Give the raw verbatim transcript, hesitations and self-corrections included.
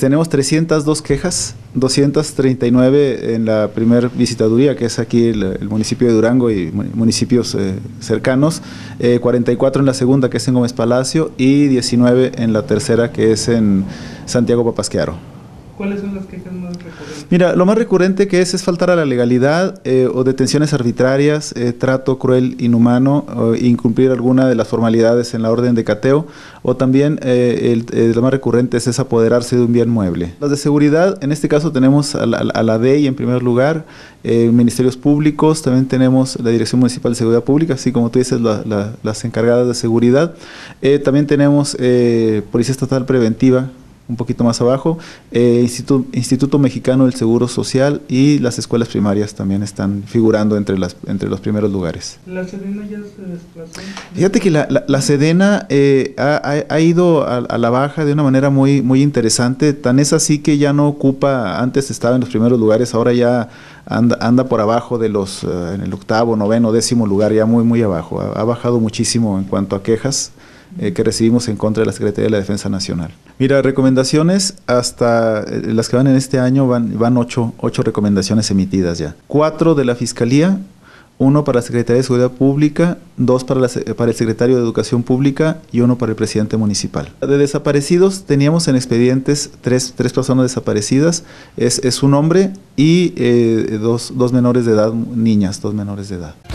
tenemos trescientas dos quejas, doscientas treinta y nueve en la primer visitaduría, que es aquí el, el municipio de Durango y municipios eh, cercanos, eh, cuarenta y cuatro en la segunda, que es en Gómez Palacio, y diecinueve en la tercera, que es en Santiago Papasquiaro. ¿Cuáles son las quejas más recurrentes? Mira, lo más recurrente que es es faltar a la legalidad eh, o detenciones arbitrarias, eh, trato cruel, inhumano, o incumplir alguna de las formalidades en la orden de cateo, o también eh, el, eh, lo más recurrente es, es apoderarse de un bien mueble. Las de seguridad, en este caso tenemos a la, a la D E I en primer lugar, eh, ministerios públicos, también tenemos la Dirección Municipal de Seguridad Pública, así como tú dices, la, la, las encargadas de seguridad. Eh, también tenemos eh, Policía Estatal Preventiva, un poquito más abajo, eh, Instituto, Instituto Mexicano del Seguro Social, y las escuelas primarias también están figurando entre, las, entre los primeros lugares. ¿La Sedena ya se desplazó? Fíjate que la, la, la Sedena eh, ha, ha ido a, a la baja de una manera muy, muy interesante, tan es así que ya no ocupa, antes estaba en los primeros lugares, ahora ya anda, anda por abajo de los, uh, en el octavo, noveno, décimo lugar, ya muy, muy abajo. Ha, ha bajado muchísimo en cuanto a quejas Eh, que recibimos en contra de la Secretaría de la Defensa Nacional. Mira, recomendaciones, hasta eh, las que van en este año, van, van ocho, ocho recomendaciones emitidas ya. Cuatro de la Fiscalía, uno para la Secretaría de Seguridad Pública, dos para, la, para el Secretario de Educación Pública y uno para el Presidente Municipal. De desaparecidos, teníamos en expedientes tres, tres personas desaparecidas, es, es un hombre y eh, dos, dos menores de edad, niñas, dos menores de edad.